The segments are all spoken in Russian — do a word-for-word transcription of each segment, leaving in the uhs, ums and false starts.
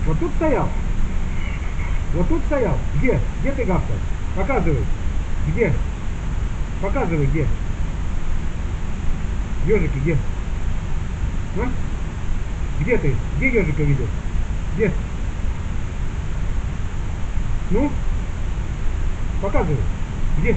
Вот тут стоял. Вот тут стоял. Где? Где ты гавкал? Показывай. Где? Показывай, где. Ежики, где? А? Где ты? Где ежика видел? Где? Ну? Показывай. Где?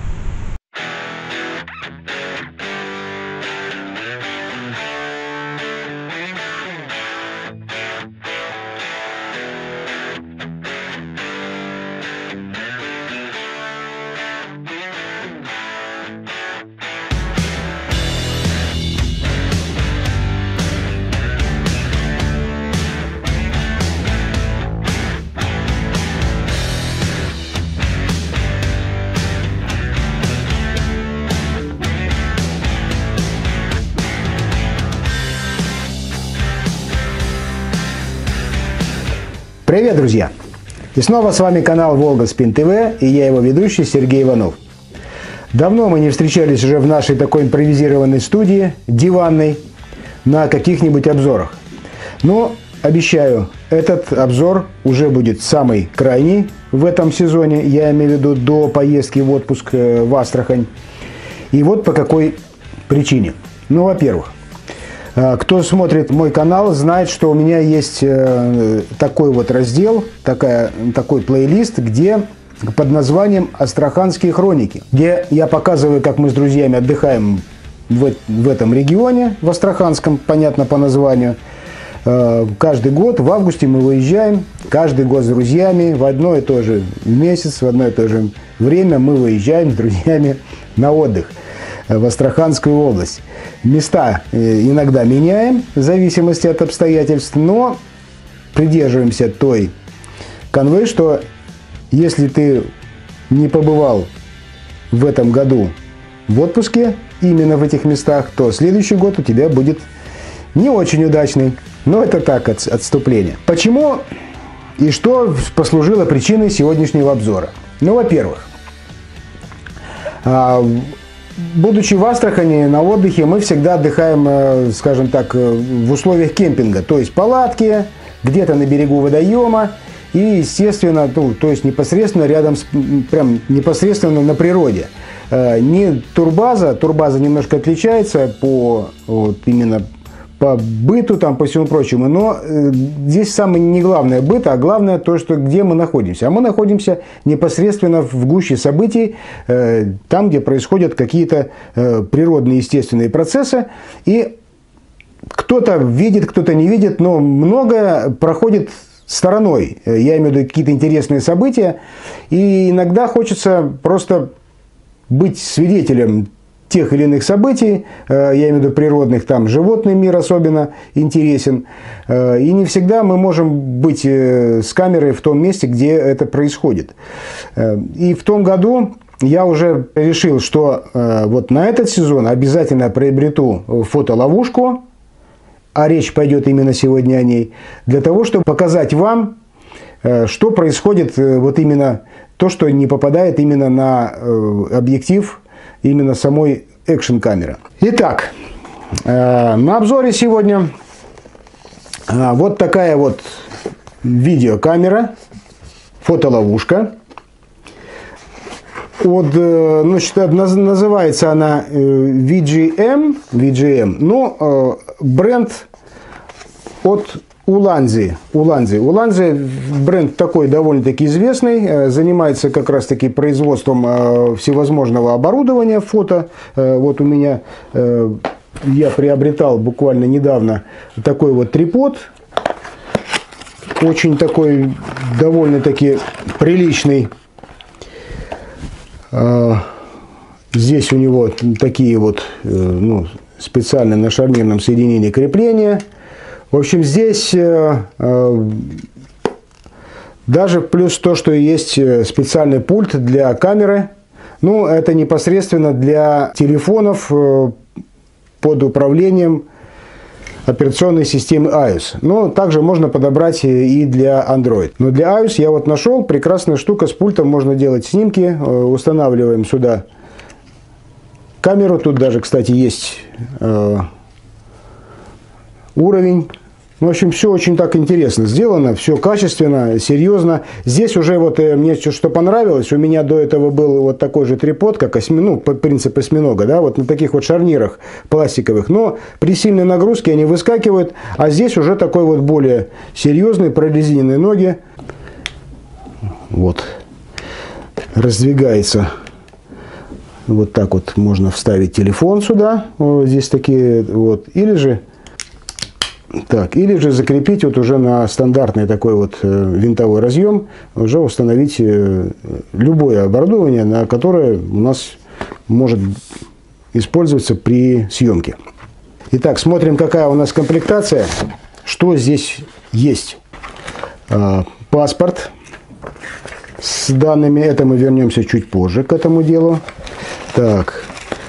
Привет, друзья! И снова с вами канал Волга Спин ТВ и я его ведущий Сергей Иванов. Давно мы не встречались уже в нашей такой импровизированной студии, диванной, на каких-нибудь обзорах. Но обещаю, этот обзор уже будет самый крайний в этом сезоне, я имею в виду до поездки в отпуск в Астрахань. И вот по какой причине. Ну, во-первых, кто смотрит мой канал, знает, что у меня есть такой вот раздел, такая, такой плейлист, где под названием «Астраханские хроники», где я показываю, как мы с друзьями отдыхаем в, в этом регионе, в Астраханском, понятно по названию. Каждый год в августе мы выезжаем, каждый год с друзьями в одно и то же месяц, в одно и то же время мы выезжаем с друзьями на отдых в Астраханскую область. Места иногда меняем в зависимости от обстоятельств, но придерживаемся той канвы, что если ты не побывал в этом году в отпуске именно в этих местах, то следующий год у тебя будет не очень удачный. Но это так, от, отступление. Почему и что послужило причиной сегодняшнего обзора? Ну, во-первых, будучи в Астрахани на отдыхе, мы всегда отдыхаем, скажем так, в условиях кемпинга. То есть палатки, где-то на берегу водоема и, естественно, ну, то есть непосредственно рядом, с, прям непосредственно на природе. Не турбаза, турбаза немножко отличается по вот, именно по быту, там, по всему прочему, но э, здесь самое не главное быт, а главное то, что где мы находимся. А мы находимся непосредственно в гуще событий, э, там, где происходят какие-то э, природные, естественные процессы, и кто-то видит, кто-то не видит, но многое проходит стороной. Я имею в виду какие-то интересные события, и иногда хочется просто быть свидетелем тех или иных событий, я имею в виду природных, там животный мир особенно интересен, и не всегда мы можем быть с камерой в том месте, где это происходит. И в том году я уже решил, что вот на этот сезон обязательно приобрету фотоловушку, а речь пойдет именно сегодня о ней, для того, чтобы показать вам, что происходит, вот именно то, что не попадает именно на объектив именно самой экшн-камеры. Итак, э, на обзоре сегодня э, вот такая вот видеокамера, фотоловушка. От, э, значит, называется она э, ви джи эм, ви джи эм, но э, бренд от Ulanzi. Ulanzi. Ulanzi бренд такой довольно-таки известный, занимается как раз-таки производством всевозможного оборудования фото. Вот у меня, я приобретал буквально недавно такой вот трипод, очень такой довольно-таки приличный. Здесь у него такие вот, ну, специально на шарнирном соединении крепления. В общем, здесь э, э, даже плюс то, что есть специальный пульт для камеры. Ну, это непосредственно для телефонов э, под управлением операционной системы iOS. Но также можно подобрать и для Android. Но для iOS я вот нашел прекрасная штука с пультом. Можно делать снимки. Э, устанавливаем сюда камеру. Тут даже, кстати, есть... Э, уровень В общем, все очень так интересно сделано, все качественно, серьезно. Здесь уже вот мне что понравилось, у меня до этого был вот такой же трипод, как осьми, ну, по принципу осьминога, да, вот на таких вот шарнирах пластиковых. Но при сильной нагрузке они выскакивают, а здесь уже такой вот более серьезный, прорезиненные ноги. Вот, раздвигается. Вот так вот можно вставить телефон сюда, вот здесь такие вот, или же... Так, или же закрепить вот уже на стандартный такой вот винтовой разъем, уже установить любое оборудование, на которое у нас может использоваться при съемке. Итак, смотрим, какая у нас комплектация, что здесь есть. Паспорт с данными, это мы вернемся чуть позже к этому делу. Так,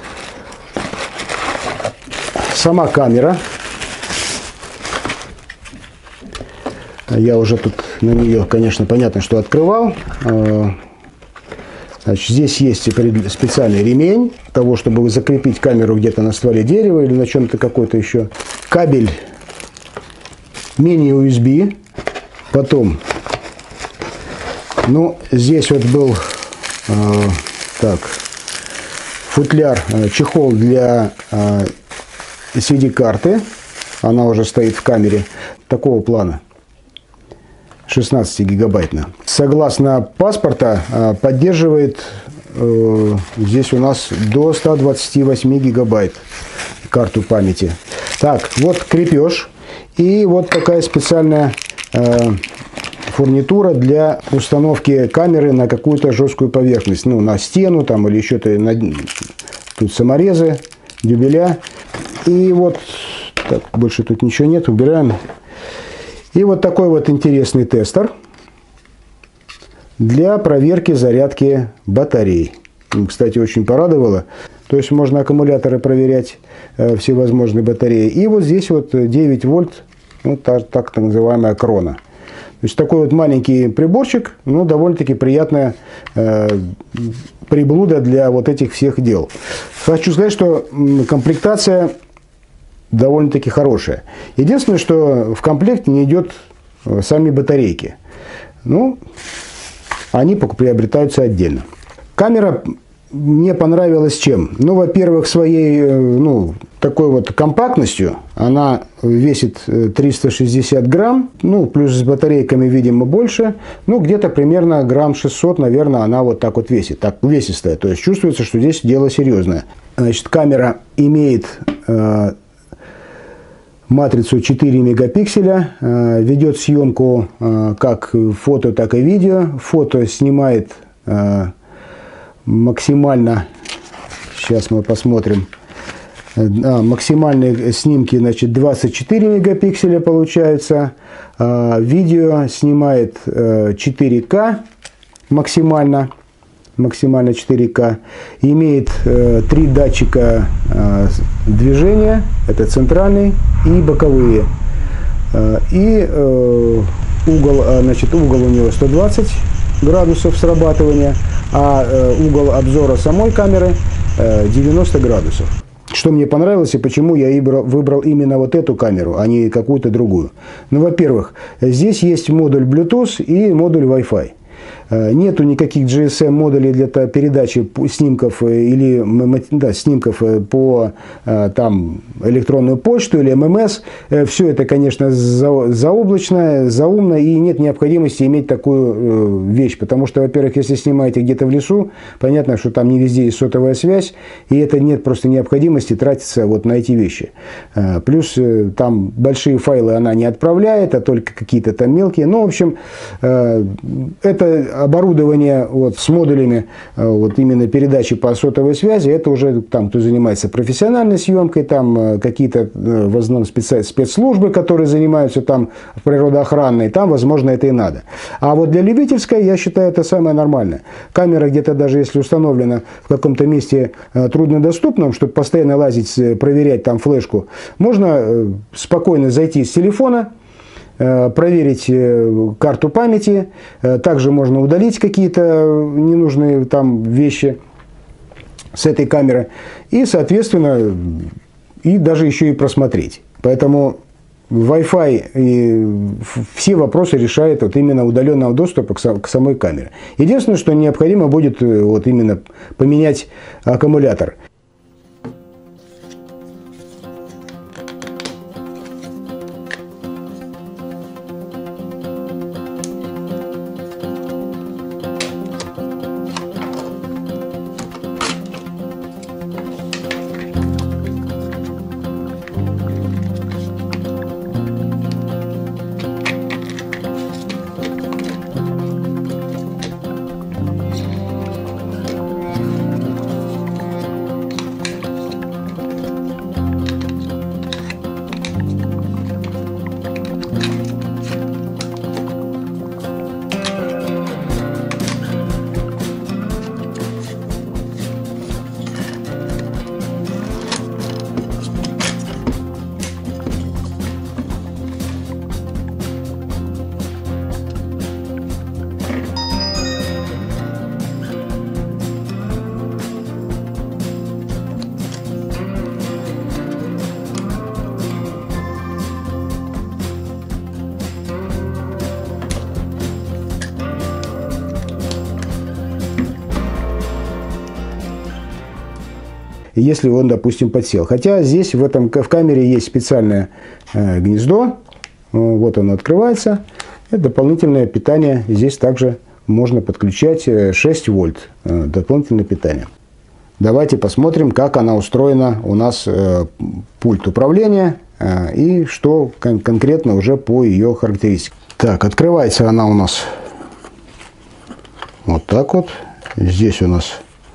сама камера. Я уже тут на нее, конечно, понятно, что открывал. Значит, здесь есть специальный ремень того, чтобы закрепить камеру где-то на стволе дерева или на чем-то какой-то еще. Кабель мини-ю эс би. Потом, ну, здесь вот был э, так, футляр, э, чехол для э, эс ди-карты. Она уже стоит в камере такого плана. шестнадцатигигабайтная. Согласно паспорта, поддерживает э, здесь у нас до ста двадцати восьми гигабайт карту памяти. Так, вот крепеж и вот такая специальная э, фурнитура для установки камеры на какую-то жесткую поверхность, ну на стену там или еще-то. Тут саморезы, дюбеля и вот так, больше тут ничего нет, убираем. И вот такой вот интересный тестер для проверки зарядки батарей. Кстати, очень порадовало. То есть можно аккумуляторы проверять, э, всевозможные батареи. И вот здесь вот девять вольт, ну, так, так называемая крона. То есть такой вот маленький приборчик, ну, довольно-таки приятная э, приблуда для вот этих всех дел. Хочу сказать, что комплектация довольно-таки хорошая. Единственное, что в комплекте не идет сами батарейки. Ну, они приобретаются отдельно. Камера мне понравилась чем? Ну, во-первых, своей, ну, такой вот компактностью. Она весит триста шестьдесят грамм, ну, плюс с батарейками, видимо, больше. Ну, где-то примерно грамм шестьсот, наверное, она вот так вот весит. Так, увесистая. То есть, чувствуется, что здесь дело серьезное. Значит, камера имеет... Э, матрицу четыре мегапикселя, ведет съемку как фото, так и видео. Фото снимает максимально, сейчас мы посмотрим, а, максимальные снимки, значит, двадцать четыре мегапикселя получается. Видео снимает четыре ка максимально. максимально четыре ка, имеет э, три датчика э, движения, это центральный и боковые, э, и э, угол, э, значит, угол у него сто двадцать градусов срабатывания, а э, угол обзора самой камеры э, девяносто градусов. Что мне понравилось и почему я выбрал именно вот эту камеру, а не какую-то другую. Ну, во-первых, здесь есть модуль Bluetooth и модуль Wi-Fi. Нету никаких джи эс эм модулей для передачи снимков или да, снимков по там, электронную почту или эм эм эс. Все это, конечно, заоблачно, заумно, и нет необходимости иметь такую вещь. Потому что, во-первых, если снимаете где-то в лесу, понятно, что там не везде есть сотовая связь, и это нет просто необходимости тратиться вот на эти вещи. Плюс там большие файлы она не отправляет, а только какие-то там мелкие. Ну, в общем, это оборудование вот, с модулями вот, именно передачи по сотовой связи, это уже там, кто занимается профессиональной съемкой, там какие-то в основном специ... спецслужбы, которые занимаются там природоохранной, там, возможно, это и надо. А вот для любительской, я считаю, это самое нормальное. Камера где-то даже если установлена в каком-то месте труднодоступном, чтобы постоянно лазить, проверять там флешку, можно спокойно зайти с телефона, проверить карту памяти, также можно удалить какие-то ненужные там вещи с этой камеры и, соответственно, и даже еще и просмотреть. Поэтому Wi-Fi и все вопросы решает вот именно удаленного доступа к самой камере. Единственное, что необходимо будет вот именно поменять аккумулятор. Если он, допустим, подсел. Хотя здесь в, этом, в камере есть специальное э, гнездо. Вот оно открывается. Это дополнительное питание. Здесь также можно подключать шесть вольт. Э, дополнительное питание. Давайте посмотрим, как она устроена у нас, э, пульт управления. Э, и что кон конкретно уже по ее характеристикам. Так, открывается она у нас вот так вот. Здесь у нас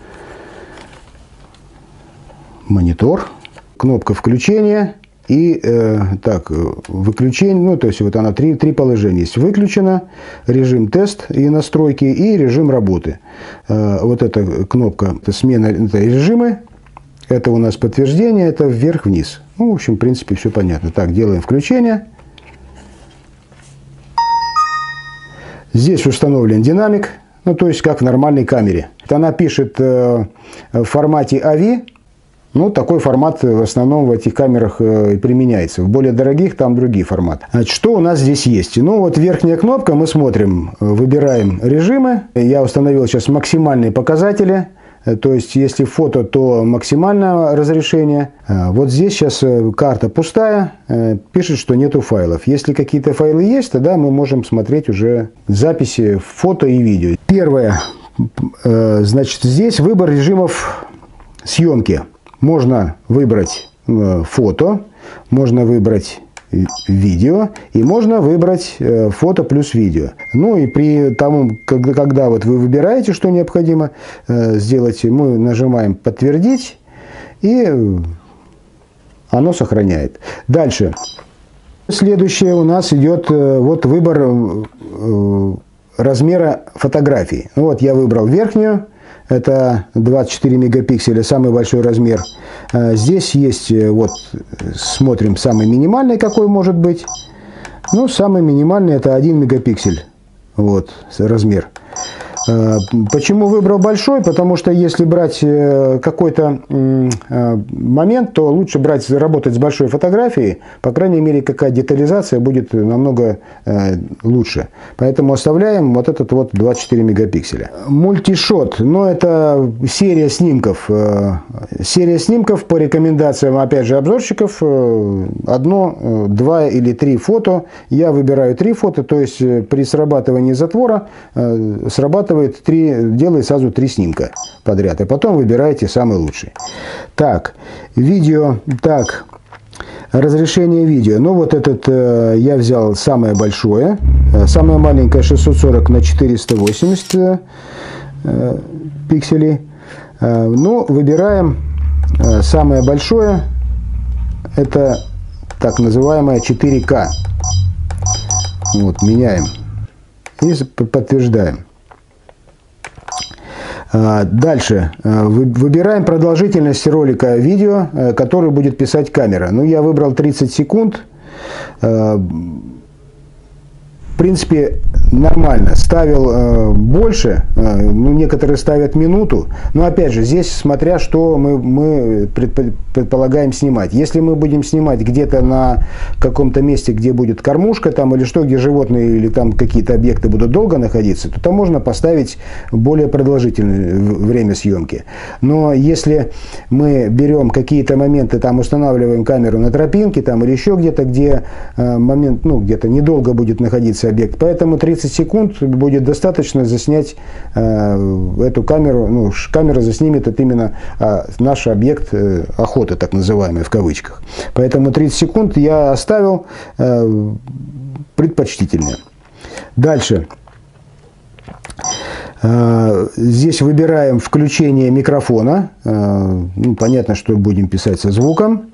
монитор, кнопка включения и э, так, выключение, ну то есть вот она три, три положения есть. Выключено, режим тест и настройки и режим работы. Э, вот эта кнопка, это смена, это режимы, это у нас подтверждение, это вверх-вниз. Ну, в общем, в принципе, все понятно. Так, делаем включение. Здесь установлен динамик, ну то есть как в нормальной камере. Она пишет э, в формате эй ви. Ну, такой формат в основном в этих камерах и применяется. В более дорогих там другие форматы. Значит, что у нас здесь есть? Ну, вот верхняя кнопка, мы смотрим, выбираем режимы. Я установил сейчас максимальные показатели. То есть, если фото, то максимальное разрешение. Вот здесь сейчас карта пустая, пишет, что нету файлов. Если какие-то файлы есть, тогда мы можем смотреть уже записи фото и видео. Первое, значит, здесь выбор режимов съемки. Можно выбрать фото, можно выбрать видео и можно выбрать фото плюс видео. Ну и при тому, когда, когда вот вы выбираете, что необходимо сделать, мы нажимаем «Подтвердить» и оно сохраняет. Дальше. Следующее у нас идет вот выбор размера фотографии. Вот я выбрал верхнюю. Это двадцать четыре мегапикселя, самый большой размер. Здесь есть, вот, смотрим, самый минимальный, какой может быть. Ну, самый минимальный это один мегапиксель, вот, размер. Почему выбрал большой? Потому что если брать какой-то момент, то лучше брать, работать с большой фотографией. По крайней мере, какая детализация будет намного лучше. Поэтому оставляем вот этот вот двадцать четыре мегапикселя. Мультишот, но это серия снимков. Серия снимков по рекомендациям, опять же, обзорщиков. Одно, два или три фото. Я выбираю три фото, то есть при срабатывании затвора срабатывает Три, делает сразу три снимка подряд, и потом выбираете самый лучший. Так, видео, так, разрешение видео. Ну, вот этот э, я взял самое большое, самое маленькое шестьсот сорок на четыреста восемьдесят э, пикселей. Э, ну, выбираем э, самое большое, это так называемое четыре ка. Вот, меняем и подтверждаем. Дальше. Выбираем продолжительность ролика видео, который будет писать камера. Ну, я выбрал тридцать секунд. В принципе, нормально. Ставил э, больше, э, ну, некоторые ставят минуту, но опять же, здесь смотря что мы, мы предполагаем снимать. Если мы будем снимать где-то на каком-то месте, где будет кормушка там или что, где животные или там какие-то объекты будут долго находиться, то там можно поставить более продолжительное время съемки. Но если мы берем какие-то моменты, там устанавливаем камеру на тропинке там, или еще где-то, где э, момент, ну, где-то недолго будет находиться объект, поэтому тридцать секунд будет достаточно заснять э, эту камеру, ну, камера заснимет это именно э, наш объект э, охоты, так называемый, в кавычках. Поэтому тридцать секунд я оставил э, предпочтительнее. Дальше. Здесь выбираем включение микрофона. Ну, понятно, что будем писать со звуком.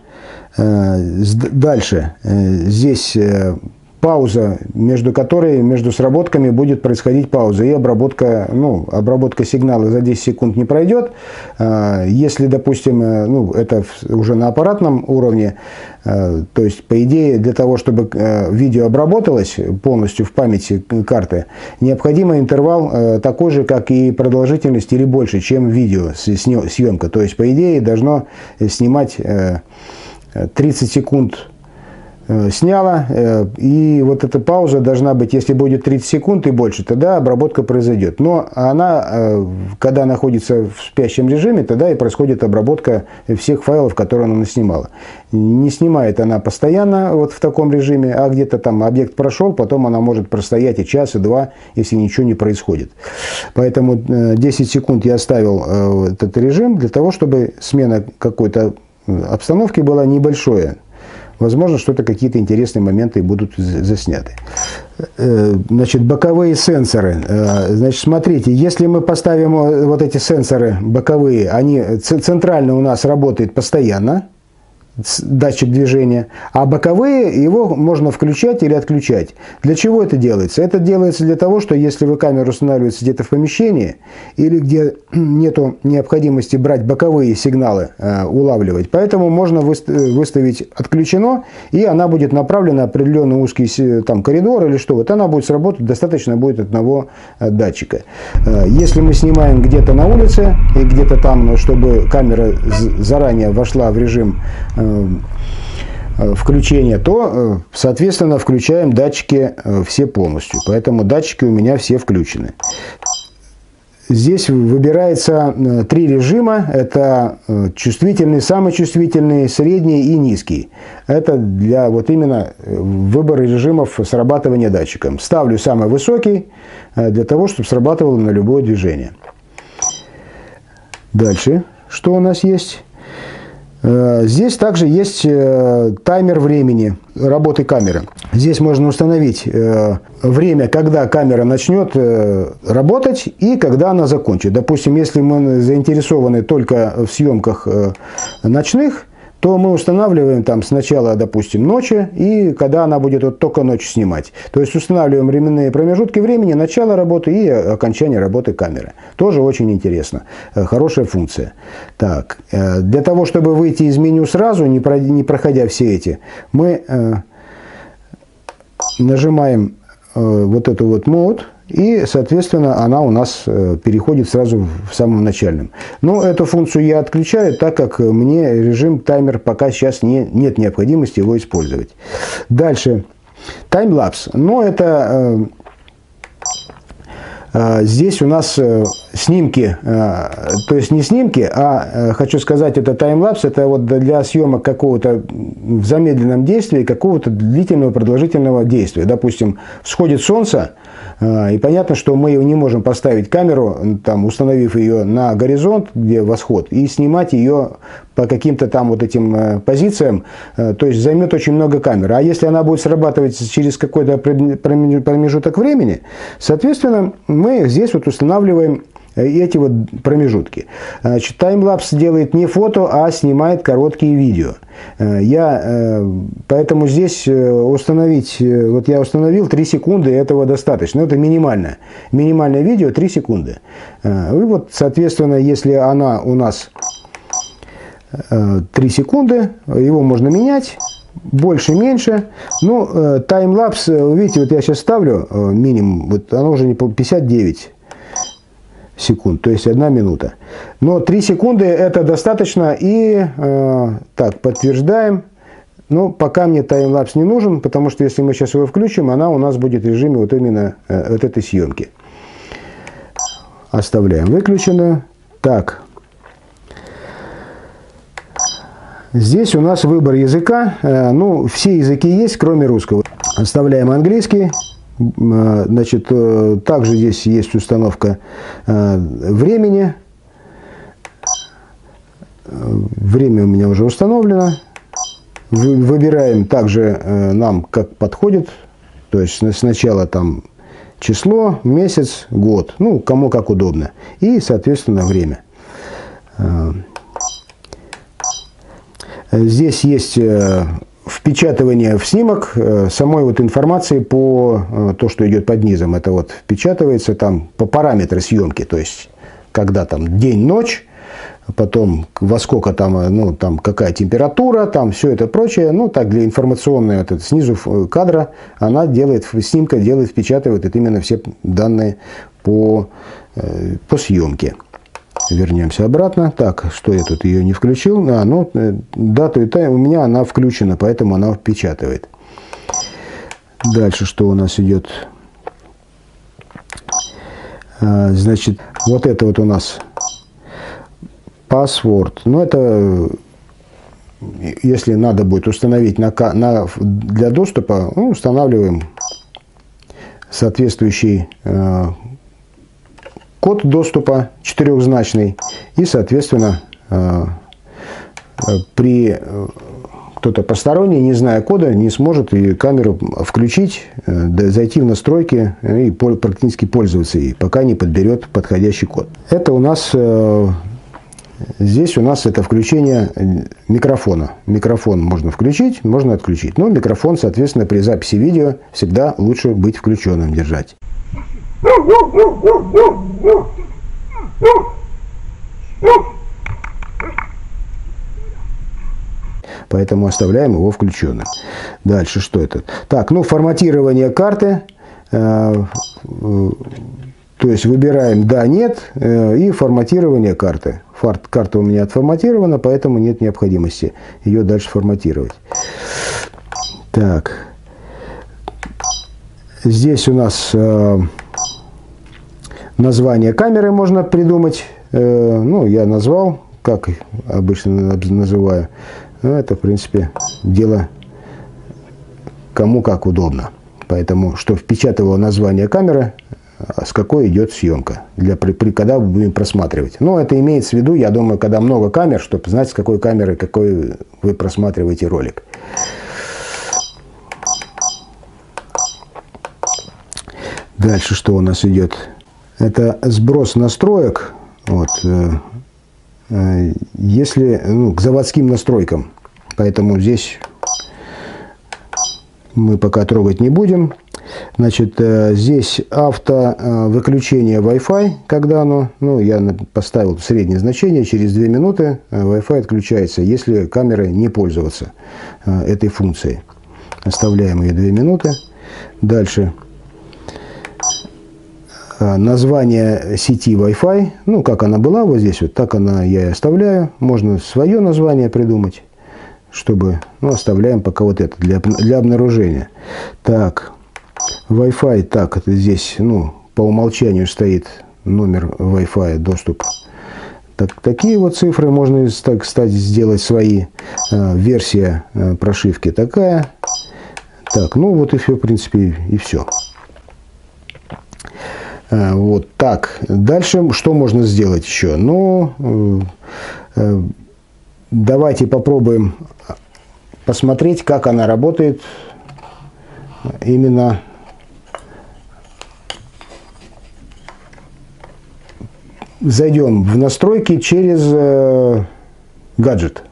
Дальше. Здесь пауза, между которой, между сработками будет происходить пауза. И обработка, ну, обработка сигнала за десять секунд не пройдет. Если, допустим, ну, это уже на аппаратном уровне, то есть, по идее, для того, чтобы видео обработалось полностью в памяти карты, необходим интервал такой же, как и продолжительность, или больше, чем видео съемка. То есть, по идее, должно снимать тридцать секунд сняла, и вот эта пауза должна быть, если будет тридцать секунд и больше, тогда обработка произойдет. Но она, когда находится в спящем режиме, тогда и происходит обработка всех файлов, которые она наснимала. Не снимает она постоянно вот в таком режиме, а где-то там объект прошел, потом она может простоять и час, и два, если ничего не происходит. Поэтому десять секунд я оставил этот режим для того, чтобы смена какой-то обстановки была небольшая. Возможно, что-то, какие-то интересные моменты будут засняты. Значит, боковые сенсоры. Значит, смотрите, если мы поставим вот эти сенсоры боковые, они центрально у нас работает постоянно, датчик движения, а боковые его можно включать или отключать. Для чего это делается? Это делается для того, что если вы камеру устанавливаете где-то в помещении или где нету необходимости брать боковые сигналы, э, улавливать, поэтому можно выставить отключено, и она будет направлена на определенный узкий там, коридор или что, вот она будет сработать, достаточно будет одного э, датчика. Э, если мы снимаем где-то на улице и где-то там, чтобы камера заранее вошла в режим э, включения, то, соответственно, включаем датчики все полностью. Поэтому датчики у меня все включены. Здесь выбирается три режима. Это чувствительный, самый чувствительный, средний и низкий. Это для вот именно выбора режимов срабатывания датчиком. Ставлю самый высокий для того, чтобы срабатывало на любое движение. Дальше, что у нас есть? Здесь также есть таймер времени работы камеры. Здесь можно установить время, когда камера начнет работать и когда она закончит. Допустим, если мы заинтересованы только в съемках ночных, то мы устанавливаем там сначала, допустим, ночи, и когда она будет вот только ночью снимать. То есть устанавливаем временные промежутки времени, начало работы и окончание работы камеры. Тоже очень интересно. Хорошая функция. Так, для того, чтобы выйти из меню сразу, не проходя все эти, мы нажимаем вот эту вот мод, и, соответственно, она у нас переходит сразу в самом начальном. Но эту функцию я отключаю, так как мне режим таймер пока сейчас не, нет необходимости его использовать. Дальше. Таймлапс. Но это... Здесь у нас снимки, то есть не снимки, а, хочу сказать, это таймлапс, это вот для съемок какого-то в замедленном действии, какого-то длительного продолжительного действия. Допустим, всходит солнце, и понятно, что мы не можем поставить камеру, там, установив ее на горизонт, где восход, и снимать ее по каким-то там вот этим позициям, то есть займет очень много камеры. А если она будет срабатывать через какой-то промежуток времени, соответственно, мы здесь вот устанавливаем эти вот промежутки. Значит, таймлапс делает не фото, а снимает короткие видео. Я, поэтому здесь установить, вот я установил три секунды, этого достаточно. Это минимальное. Минимальное видео три секунды. И вот, соответственно, если она у нас три секунды, его можно менять. больше-меньше. Ну, э, таймлапс, видите, вот я сейчас ставлю э, минимум, вот оно уже не по пятьдесят девять секунд, то есть одна минута. Но три секунды это достаточно, и э, так, подтверждаем. Но пока мне таймлапс не нужен, потому что если мы сейчас его включим, она у нас будет в режиме вот именно э, вот этой съемки. Оставляем выключенную. Так. Здесь у нас выбор языка. Э, ну, все языки есть, кроме русского. Оставляем английский. Э, значит, э, также здесь есть установка э, времени. Время у меня уже установлено. Выбираем также э, нам, как подходит, то есть сначала там число, месяц, год, ну, кому как удобно, и, соответственно, время. Э, здесь есть э, впечатывание в снимок э, самой вот информации по э, то, что идет под низом. Это вот впечатывается там по параметру съемки, то есть когда там день-ночь, потом во сколько там, ну, там какая температура, там все это прочее. Ну, так для информационной, вот это, снизу кадра, она делает, снимка делает, впечатывает это именно все данные по, по съемке. Вернемся обратно. Так, что я тут ее не включил? А, ну, дату и тайм у меня она включена, поэтому она впечатывает. Дальше что у нас идет? Значит, вот это вот у нас password. Но это, если надо будет установить на, на, для доступа, ну, устанавливаем соответствующий э, код доступа четырехзначный. И, соответственно, э, при э, кто-то посторонний, не зная кода, не сможет и камеру включить, э, зайти в настройки и практически пользоваться ей, пока не подберет подходящий код. Это у нас... Э, Здесь у нас это включение микрофона. Микрофон можно включить, можно отключить. Но микрофон, соответственно, при записи видео всегда лучше быть включенным держать. Поэтому оставляем его включенным. Дальше что это? Так, ну, форматирование карты. То есть выбираем «да», «нет» и форматирование карты. Карта у меня отформатирована, поэтому нет необходимости ее дальше форматировать. Так. Здесь у нас э, название камеры можно придумать. Э, ну, я назвал, как обычно называю. Ну, это, в принципе, дело кому как удобно. Поэтому, что впечатывало название камеры, с какой идет съемка, для, при, при, когда мы будем просматривать. Но это имеется в виду, я думаю, когда много камер, чтобы знать, с какой камерой какой вы просматриваете ролик. Дальше что у нас идет? Это сброс настроек. Вот, э, э, если ну, к заводским настройкам. Поэтому здесь мы пока трогать не будем. Значит, здесь авто выключение Wi-Fi, когда оно, ну, я поставил среднее значение, через две минуты Wi-Fi отключается, если камерой не пользоваться этой функцией. Оставляем ее две минуты. Дальше. Название сети Wi-Fi, ну, как она была вот здесь, вот так она я и оставляю. Можно свое название придумать, чтобы, ну, оставляем пока вот это, для, для обнаружения. Так. Wi-Fi, так, это здесь, ну, по умолчанию стоит номер Wi-Fi, доступ. Так, такие вот цифры можно, так, кстати, сделать свои. А, версия а, прошивки такая. Так, ну вот и все, в принципе, и все. А, вот так. Дальше что можно сделать еще? Ну, э, э, давайте попробуем посмотреть, как она работает именно зайдем в настройки через э, гаджет.